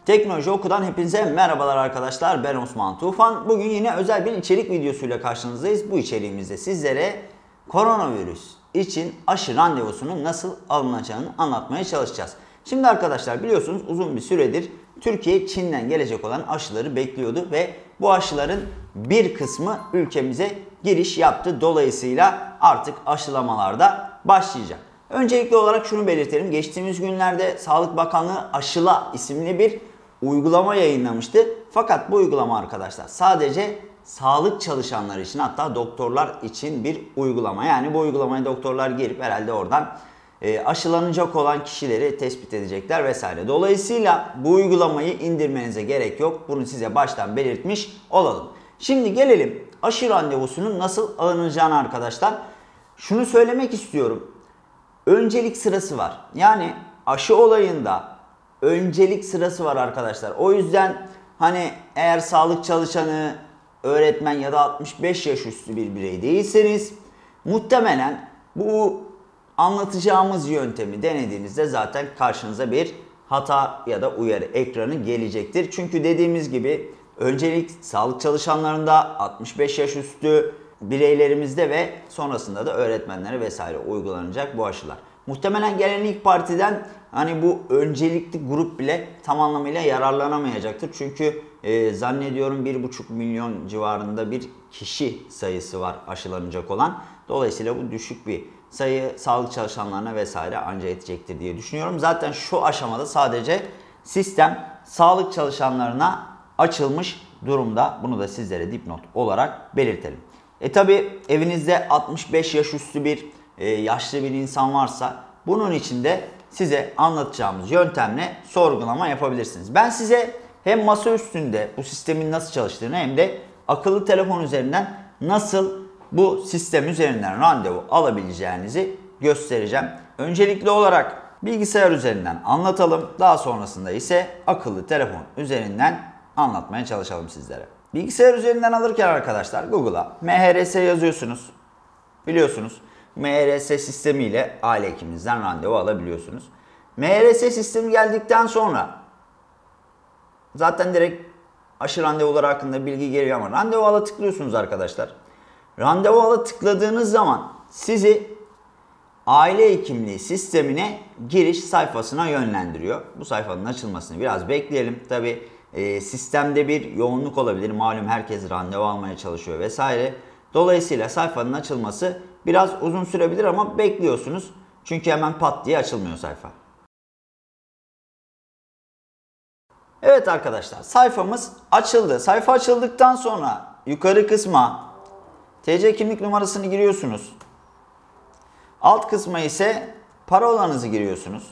Teknoloji Oku'dan hepinize merhabalar arkadaşlar. Ben Osman Tufan. Bugün yine özel bir içerik videosuyla karşınızdayız. Bu içeriğimizde sizlere koronavirüs için aşı randevusunun nasıl alınacağını anlatmaya çalışacağız. Şimdi arkadaşlar biliyorsunuz uzun bir süredir Türkiye Çin'den gelecek olan aşıları bekliyordu ve bu aşıların bir kısmı ülkemize giriş yaptı. Dolayısıyla artık aşılamalarda başlayacak. Öncelikli olarak şunu belirtelim. Geçtiğimiz günlerde Sağlık Bakanlığı Aşıla isimli bir uygulama yayınlamıştı. Fakat bu uygulama arkadaşlar sadece sağlık çalışanları için, hatta doktorlar için bir uygulama. Yani bu uygulamaya doktorlar girip herhalde oradan aşılanacak olan kişileri tespit edecekler vesaire. Dolayısıyla bu uygulamayı indirmenize gerek yok. Bunu size baştan belirtmiş olalım. Şimdi gelelim aşı randevusunun nasıl alınacağına arkadaşlar. Şunu söylemek istiyorum. Öncelik sırası var. Yani aşı olayında öncelik sırası var arkadaşlar. O yüzden hani eğer sağlık çalışanı, öğretmen ya da 65 yaş üstü bir birey değilseniz muhtemelen bu anlatacağımız yöntemi denediğinizde zaten karşınıza bir hata ya da uyarı ekranı gelecektir. Çünkü dediğimiz gibi öncelik sağlık çalışanlarında, 65 yaş üstü bireylerimizde ve sonrasında da öğretmenlere vesaire uygulanacak bu aşılar. Muhtemelen gelen ilk partiden hani bu öncelikli grup bile tam anlamıyla yararlanamayacaktır. Çünkü zannediyorum 1,5 milyon civarında bir kişi sayısı var aşılanacak olan. Dolayısıyla bu düşük bir sayı sağlık çalışanlarına vesaire anca yetecektir diye düşünüyorum. Zaten şu aşamada sadece sistem sağlık çalışanlarına açılmış durumda. Bunu da sizlere dipnot olarak belirtelim. Tabi evinizde 65 yaş üstü bir yaşlı bir insan varsa bunun için de size anlatacağımız yöntemle sorgulama yapabilirsiniz. Ben size hem masa üstünde bu sistemin nasıl çalıştığını hem de akıllı telefon üzerinden nasıl bu sistem üzerinden randevu alabileceğinizi göstereceğim. Öncelikli olarak bilgisayar üzerinden anlatalım. Daha sonrasında ise akıllı telefon üzerinden anlatmaya çalışalım sizlere. Bilgisayar üzerinden alırken arkadaşlar Google'a MHRS yazıyorsunuz. Biliyorsunuz MHRS sistemiyle aile hekiminizden randevu alabiliyorsunuz. MHRS sistemi geldikten sonra zaten direkt aşı randevuları hakkında bilgi geliyor ama randevu ala tıklıyorsunuz arkadaşlar. Randevu ala tıkladığınız zaman sizi aile hekimliği sistemine giriş sayfasına yönlendiriyor. Bu sayfanın açılmasını biraz bekleyelim. Tabi sistemde bir yoğunluk olabilir. Malum herkes randevu almaya çalışıyor vesaire. Dolayısıyla sayfanın açılması biraz uzun sürebilir ama bekliyorsunuz. Çünkü hemen pat diye açılmıyor sayfa. Evet arkadaşlar, sayfamız açıldı. Sayfa açıldıktan sonra yukarı kısma TC kimlik numarasını giriyorsunuz. Alt kısma ise parolanızı giriyorsunuz.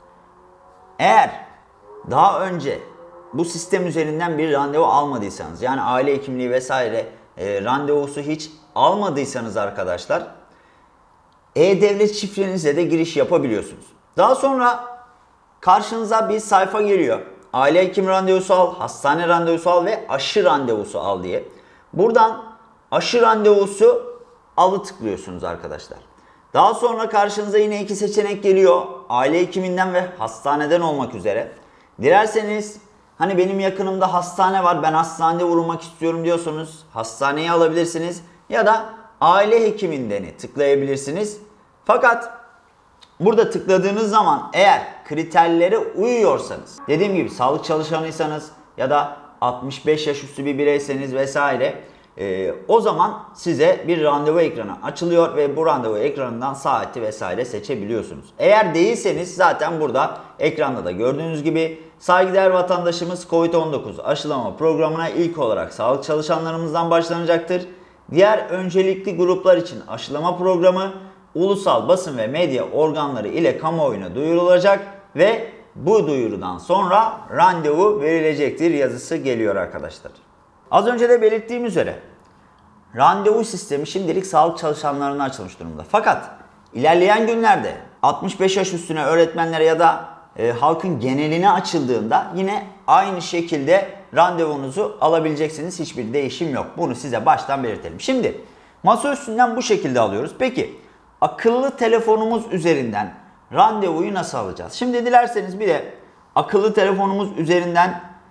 Eğer daha önce bu sistem üzerinden bir randevu almadıysanız, yani aile hekimliği vesaire randevusu hiç almadıysanız arkadaşlar, e-devlet şifrenizle de giriş yapabiliyorsunuz. Daha sonra karşınıza bir sayfa geliyor. Aile hekim randevusu al, hastane randevusu al ve aşı randevusu al diye. Buradan aşı randevusu alı tıklıyorsunuz arkadaşlar. Daha sonra karşınıza yine iki seçenek geliyor. Aile hekiminden ve hastaneden olmak üzere. Dilerseniz hani benim yakınımda hastane var, ben hastanede vurulmak istiyorum diyorsanız hastaneyi alabilirsiniz. Ya da aile hekimindeni tıklayabilirsiniz. Fakat burada tıkladığınız zaman eğer kriterlere uyuyorsanız, dediğim gibi sağlık çalışanıysanız ya da 65 yaş üstü bir bireyseniz vesaire, o zaman size bir randevu ekranı açılıyor ve bu randevu ekranından saati vesaire seçebiliyorsunuz. Eğer değilseniz zaten burada ekranda da gördüğünüz gibi saygıdeğer vatandaşımız COVID-19 aşılama programına ilk olarak sağlık çalışanlarımızdan başlanacaktır. Diğer öncelikli gruplar için aşılama programı ulusal basın ve medya organları ile kamuoyuna duyurulacak ve bu duyurudan sonra randevu verilecektir yazısı geliyor arkadaşlar. Az önce de belirttiğim üzere randevu sistemi şimdilik sağlık çalışanlarına açılmış durumda. Fakat ilerleyen günlerde 65 yaş üstüne öğretmenlere ya da halkın geneline açıldığında yine aynı şekilde randevunuzu alabileceksiniz. Hiçbir değişim yok. Bunu size baştan belirtelim. Şimdi masa üstünden bu şekilde alıyoruz. Peki akıllı telefonumuz üzerinden randevuyu nasıl alacağız? Şimdi dilerseniz bir de akıllı telefonumuz üzerinden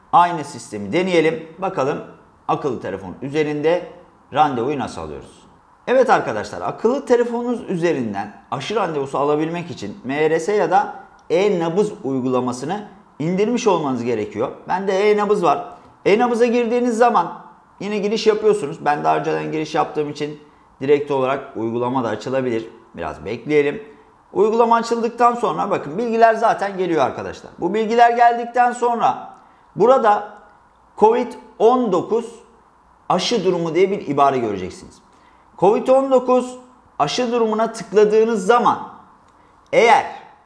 aynı sistemi deneyelim. Bakalım akıllı telefon üzerinde randevuyu nasıl alıyoruz? Evet arkadaşlar, akıllı telefonunuz üzerinden aşı randevusu alabilmek için MRS ya da e-nabız uygulamasını indirmiş olmanız gerekiyor. Bende e-nabız var. E-nabıza girdiğiniz zaman yine giriş yapıyorsunuz. Ben daha önceden giriş yaptığım için direkt olarak uygulama da açılabilir. Biraz bekleyelim. Uygulama açıldıktan sonra bakın bilgiler zaten geliyor arkadaşlar. Bu bilgiler geldikten sonra burada Covid-19 aşı durumu diye bir ibare göreceksiniz. Covid-19 aşı durumuna tıkladığınız zaman eğer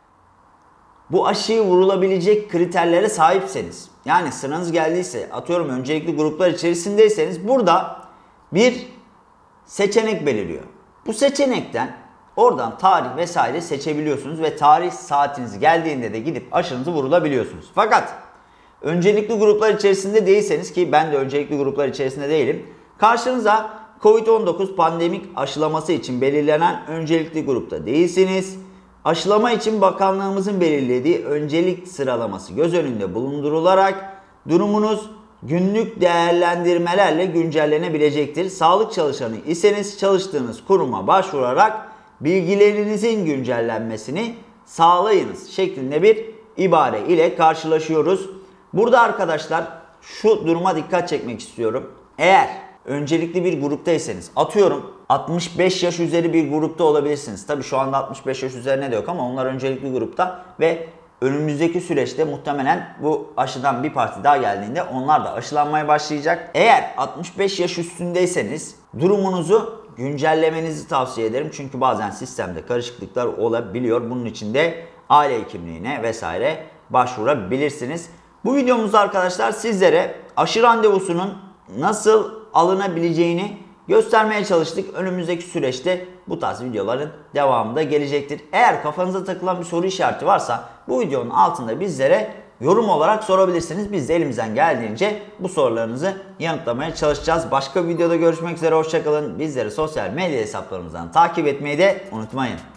bu aşıyı vurulabilecek kriterlere sahipseniz, yani sıranız geldiyse, atıyorum öncelikli gruplar içerisindeyseniz burada bir seçenek belirliyor. Bu seçenekten oradan tarih vesaire seçebiliyorsunuz ve tarih saatiniz geldiğinde de gidip aşınızı vurulabiliyorsunuz. Fakat öncelikli gruplar içerisinde değilseniz, ki ben de öncelikli gruplar içerisinde değilim, karşınıza Covid-19 pandemik aşılaması için belirlenen öncelikli grupta değilsiniz. Aşılama için bakanlığımızın belirlediği öncelik sıralaması göz önünde bulundurularak durumunuz günlük değerlendirmelerle güncellenebilecektir. Sağlık çalışanı iseniz çalıştığınız kuruma başvurarak bilgilerinizin güncellenmesini sağlayınız şeklinde bir ibare ile karşılaşıyoruz. Burada arkadaşlar şu duruma dikkat çekmek istiyorum. Eğer öncelikli bir gruptaysanız, atıyorum 65 yaş üzeri bir grupta olabilirsiniz. Tabii şu anda 65 yaş üzerine de yok ama onlar öncelikli grupta ve önümüzdeki süreçte muhtemelen bu aşıdan bir parti daha geldiğinde onlar da aşılanmaya başlayacak. Eğer 65 yaş üstündeyseniz durumunuzu güncellemenizi tavsiye ederim. Çünkü bazen sistemde karışıklıklar olabiliyor. Bunun için de aile hekimliğine vesaire başvurabilirsiniz. Bu videomuzda arkadaşlar sizlere aşı randevusunun nasıl alınabileceğini göstermeye çalıştık. Önümüzdeki süreçte bu tarz videoların devamı da gelecektir. Eğer kafanıza takılan bir soru işareti varsa bu videonun altında bizlere yorum olarak sorabilirsiniz. Biz de elimizden geldiğince bu sorularınızı yanıtlamaya çalışacağız. Başka bir videoda görüşmek üzere. Hoşça kalın. Bizleri sosyal medya hesaplarımızdan takip etmeyi de unutmayın.